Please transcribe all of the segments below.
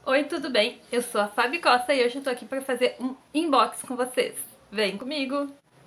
Oi, tudo bem? Eu sou a Fabi Costa e hoje eu tô aqui pra fazer um unboxing com vocês. Vem comigo!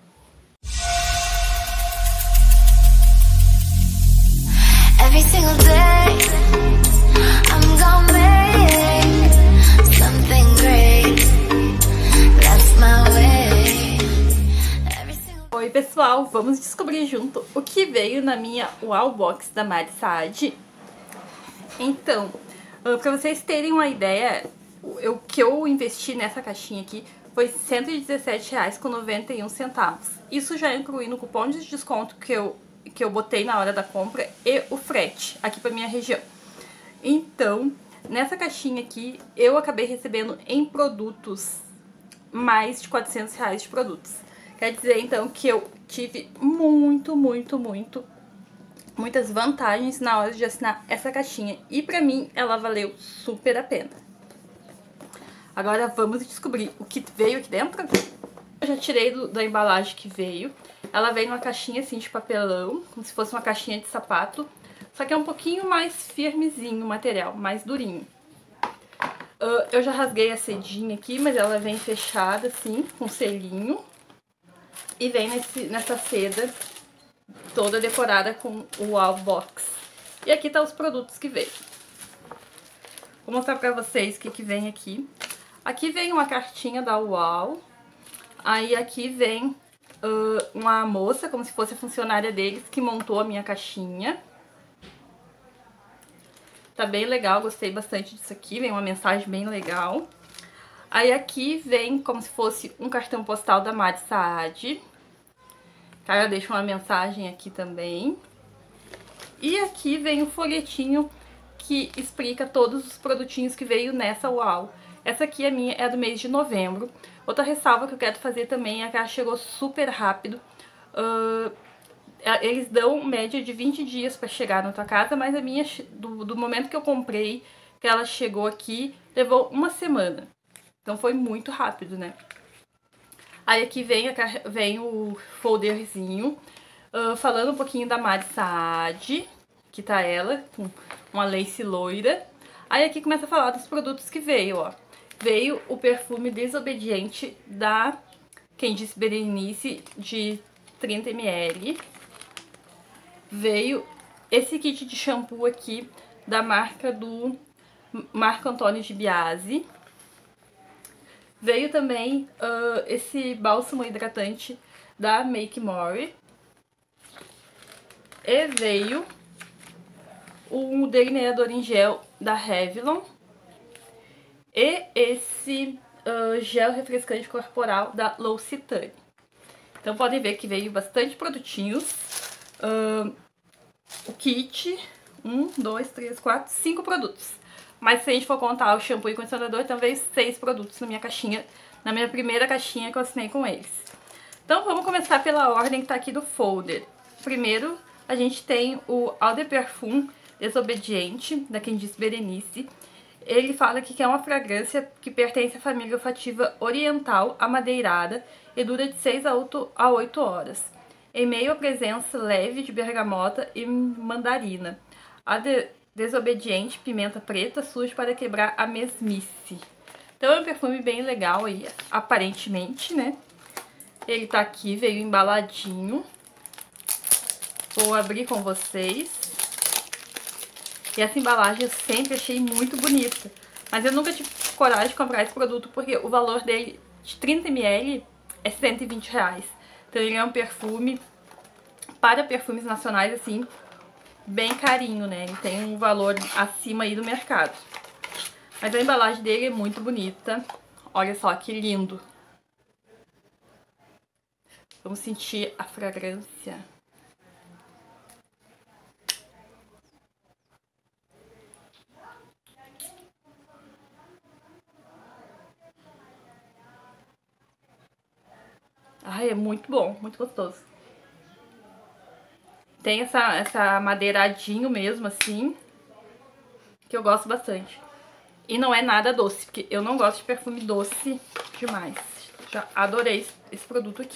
Every single day, I'm gonna make something great. That's my way. Oi, pessoal! Vamos descobrir junto o que veio na minha Wallbox da Mari Saad. Então, pra vocês terem uma ideia, o que eu investi nessa caixinha aqui foi R$ 117,91. Isso já incluindo o cupom de desconto que eu botei na hora da compra e o frete aqui pra minha região. Então, nessa caixinha aqui, eu acabei recebendo em produtos mais de R$ 400 de produtos. Quer dizer, então, que eu tive muitas vantagens na hora de assinar essa caixinha. E pra mim, ela valeu super a pena. Agora vamos descobrir o que veio aqui dentro. Eu já tirei da embalagem que veio. Ela vem numa caixinha assim de papelão, como se fosse uma caixinha de sapato. Só que é um pouquinho mais firmezinho o material, mais durinho. Eu já rasguei a sedinha aqui, mas ela vem fechada assim, com selinho. E vem nessa seda toda decorada com o Wallbox. E aqui tá os produtos que veio. Vou mostrar pra vocês o que vem aqui. Aqui vem uma cartinha da Wall. Aí aqui vem uma moça, como se fosse funcionária deles, que montou a minha caixinha. Tá bem legal, gostei bastante disso aqui. Vem uma mensagem bem legal. Aí aqui vem como se fosse um cartão postal da Mari Saad. Ela deixa uma mensagem aqui também. E aqui vem o folhetinho que explica todos os produtinhos que veio nessa Wall. Essa aqui, a minha, é do mês de novembro. Outra ressalva que eu quero fazer também é que ela chegou super rápido. Eles dão média de 20 dias pra chegar na tua casa, mas a minha, do momento que eu comprei, que ela chegou aqui, levou uma semana. Então foi muito rápido, né? Aí aqui vem o folderzinho, falando um pouquinho da Mari Saad, que tá ela, com uma lace loira. Aí aqui começa a falar dos produtos que veio, ó. Veio o perfume Desobediente da Quem Disse Berenice, de 30 ml. Veio esse kit de shampoo aqui, da marca do Marco Antônio de Biasi. Veio também esse bálsamo hidratante da Make More. E veio um delineador em gel da Revlon. E esse gel refrescante corporal da L'Occitane. Então podem ver que veio bastante produtinhos. O kit, 1, 2, 3, 4, 5 produtos. Mas se a gente for contar o shampoo e condicionador, então veio 6 produtos na minha caixinha, na minha primeira caixinha que eu assinei com eles. Então vamos começar pela ordem que tá aqui do folder. Primeiro a gente tem o Eau de Parfum Desobediente, da Quem Disse Berenice. Ele fala aqui que é uma fragrância que pertence à família olfativa oriental amadeirada e dura de 6 a 8 horas. Em meio à presença leve de bergamota e mandarina. A Desobediente, pimenta preta, surge para quebrar a mesmice. Então é um perfume bem legal aí, aparentemente, né? Ele tá aqui, veio embaladinho. Vou abrir com vocês. E essa embalagem eu sempre achei muito bonita. Mas eu nunca tive coragem de comprar esse produto porque o valor dele de 30 ml é R$ 120. Então ele é um perfume para perfumes nacionais, assim, bem carinho, né? Ele tem um valor acima aí do mercado. Mas a embalagem dele é muito bonita. Olha só que lindo. Vamos sentir a fragrância. Ai, é muito bom, muito gostoso. Tem essa madeiradinho mesmo, assim, que eu gosto bastante. E não é nada doce, porque eu não gosto de perfume doce demais. Já adorei esse produto aqui.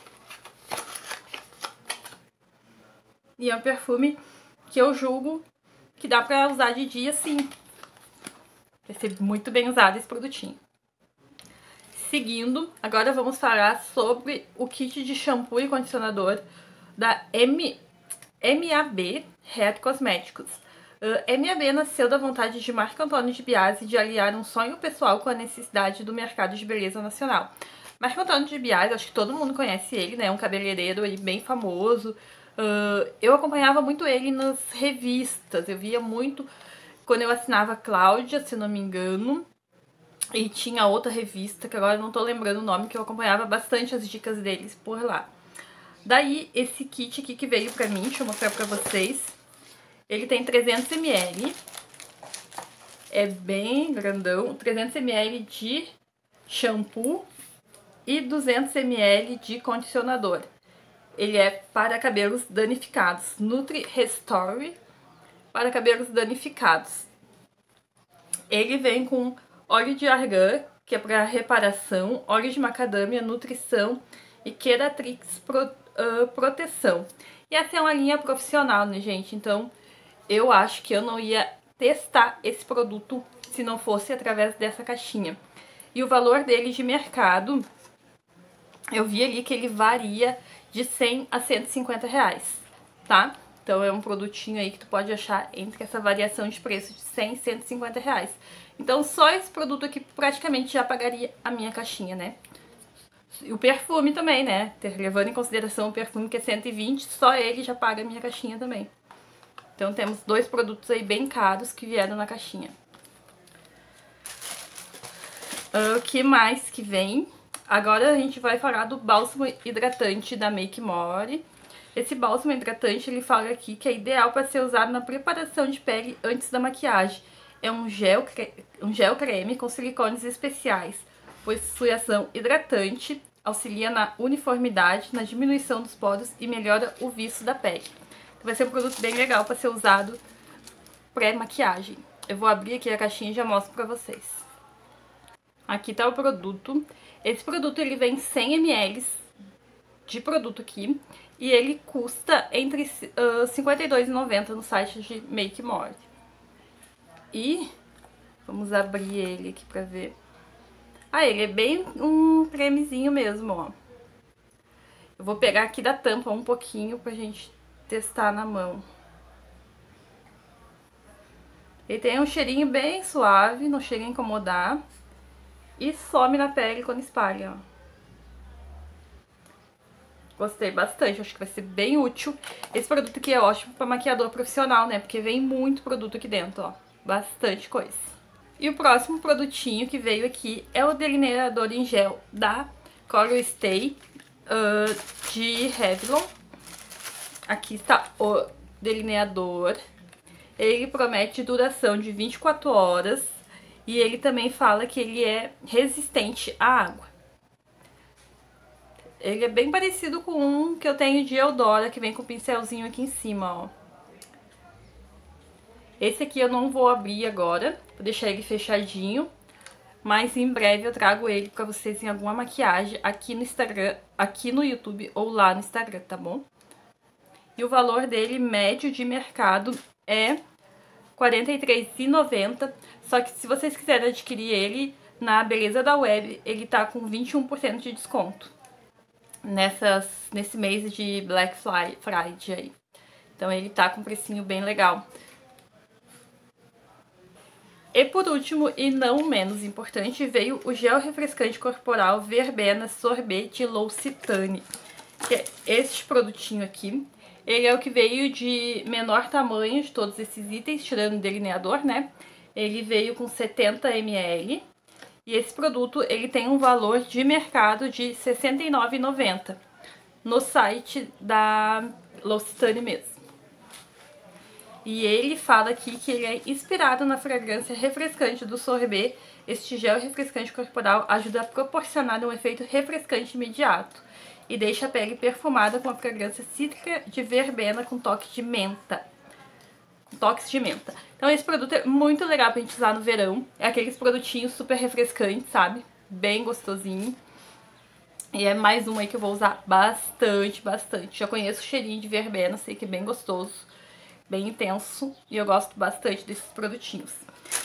E é um perfume que eu julgo que dá pra usar de dia, sim. Vai ser muito bem usado esse produtinho. Seguindo, agora vamos falar sobre o kit de shampoo e condicionador da MAB Hair Cosméticos. MAB nasceu da vontade de Marco Antônio de Biasi de aliar um sonho pessoal com a necessidade do mercado de beleza nacional. Marco Antônio de Biasi, acho que todo mundo conhece ele, né? É um cabeleireiro aí bem famoso. Eu acompanhava muito ele nas revistas, eu via muito quando eu assinava Cláudia, se não me engano. E tinha outra revista, que agora eu não tô lembrando o nome, que eu acompanhava bastante as dicas deles por lá. Daí, esse kit aqui que veio pra mim, deixa eu mostrar pra vocês. Ele tem 300 ml. É bem grandão. 300 ml de shampoo e 200 ml de condicionador. Ele é para cabelos danificados. Nutri Restore para cabelos danificados. Ele vem com óleo de argan, que é para reparação, óleo de macadâmia, nutrição e Keratrix proteção. E essa é uma linha profissional, né, gente? Então, eu acho que eu não ia testar esse produto se não fosse através dessa caixinha. E o valor dele de mercado, eu vi ali que ele varia de 100 a 150 reais, tá? Então é um produtinho aí que tu pode achar entre essa variação de preço de 100 e 150 reais. Então só esse produto aqui praticamente já pagaria a minha caixinha, né? E o perfume também, né? Levando em consideração o perfume que é 120, só ele já paga a minha caixinha também. Então temos dois produtos aí bem caros que vieram na caixinha. O que mais que vem? Agora a gente vai falar do bálsamo hidratante da Make More. Esse bálsamo hidratante, ele fala aqui que é ideal para ser usado na preparação de pele antes da maquiagem. É um gel creme com silicones especiais, possui ação hidratante, auxilia na uniformidade, na diminuição dos poros e melhora o viço da pele. Então vai ser um produto bem legal para ser usado pré-maquiagem. Eu vou abrir aqui a caixinha e já mostro para vocês. Aqui tá o produto. Esse produto ele vem 100 ml de produto aqui. E ele custa entre R$ 52,90 no site de Make More. E vamos abrir ele aqui pra ver. Ah, ele é bem um cremezinho mesmo, ó. Eu vou pegar aqui da tampa um pouquinho pra gente testar na mão. Ele tem um cheirinho bem suave, não chega a incomodar. E some na pele quando espalha, ó. Gostei bastante, acho que vai ser bem útil. Esse produto aqui é ótimo para maquiador profissional, né? Porque vem muito produto aqui dentro, ó. Bastante coisa. E o próximo produtinho que veio aqui é o delineador em gel da Color Stay de Revlon. Aqui está o delineador. Ele promete duração de 24 horas. E ele também fala que ele é resistente à água. Ele é bem parecido com um que eu tenho de Eudora, que vem com o pincelzinho aqui em cima, ó. Esse aqui eu não vou abrir agora, vou deixar ele fechadinho. Mas em breve eu trago ele pra vocês em alguma maquiagem aqui no Instagram, aqui no YouTube ou lá no Instagram, tá bom? E o valor dele médio de mercado é R$ 43,90. Só que se vocês quiserem adquirir ele na Beleza da Web, ele tá com 21% de desconto. Nesse mês de Black Friday aí. Então ele tá com um precinho bem legal. E por último, e não menos importante, veio o gel refrescante corporal Verbena Sorbete L'Occitane. Que é este produtinho aqui. Ele é o que veio de menor tamanho de todos esses itens, tirando o delineador, né? Ele veio com 70 ml. E esse produto, ele tem um valor de mercado de R$ 69,90 no site da L'Occitane mesmo. E ele fala aqui que ele é inspirado na fragrância refrescante do sorbet. Este gel refrescante corporal ajuda a proporcionar um efeito refrescante imediato e deixa a pele perfumada com a fragrância cítrica de verbena com toques de menta. Então esse produto é muito legal pra gente usar no verão. É aqueles produtinhos super refrescantes, sabe? Bem gostosinho. E é mais um aí que eu vou usar bastante. Já conheço o cheirinho de verbena, sei que é bem gostoso, bem intenso. E eu gosto bastante desses produtinhos.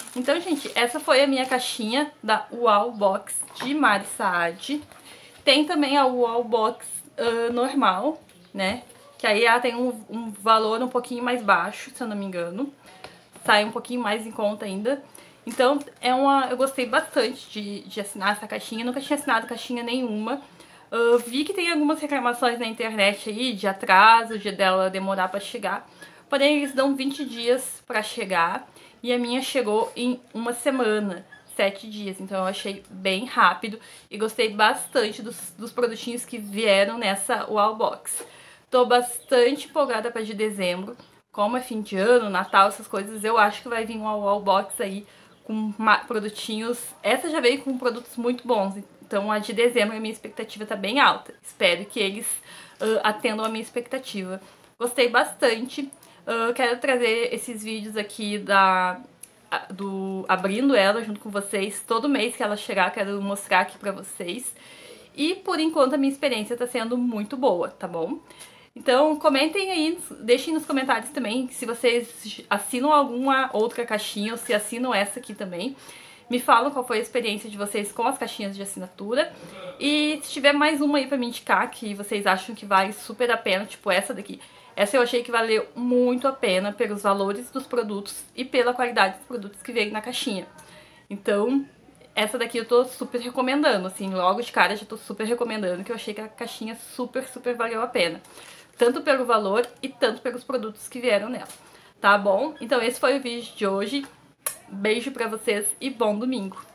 Então, gente, essa foi a minha caixinha da Wow Box de Mari Saad. Tem também a Wow Box normal, né? Que aí ela tem um valor um pouquinho mais baixo, se eu não me engano. Sai um pouquinho mais em conta ainda. Então, eu gostei bastante de assinar essa caixinha. Nunca tinha assinado caixinha nenhuma. Vi que tem algumas reclamações na internet aí de atraso, de dela demorar pra chegar. Porém, eles dão 20 dias pra chegar. E a minha chegou em uma semana, 7 dias. Então eu achei bem rápido e gostei bastante dos produtinhos que vieram nessa Wow Box. Tô bastante empolgada para de dezembro. Como é fim de ano, Natal, essas coisas, eu acho que vai vir uma Wow Box aí com produtinhos. Essa já veio com produtos muito bons. Então a de dezembro a minha expectativa tá bem alta. Espero que eles atendam a minha expectativa. Gostei bastante. Quero trazer esses vídeos aqui abrindo ela junto com vocês. Todo mês que ela chegar, quero mostrar aqui pra vocês. E por enquanto a minha experiência tá sendo muito boa, tá bom? Então comentem aí, deixem nos comentários também se vocês assinam alguma outra caixinha ou se assinam essa aqui também. Me falam qual foi a experiência de vocês com as caixinhas de assinatura. E se tiver mais uma aí pra me indicar que vocês acham que vale super a pena, tipo essa daqui. Essa eu achei que valeu muito a pena pelos valores dos produtos e pela qualidade dos produtos que veio na caixinha. Então, essa daqui eu tô super recomendando, assim, logo de cara já tô super recomendando, que eu achei que a caixinha super valeu a pena. Tanto pelo valor e tanto pelos produtos que vieram nela. Tá bom? Então esse foi o vídeo de hoje. Beijo pra vocês e bom domingo!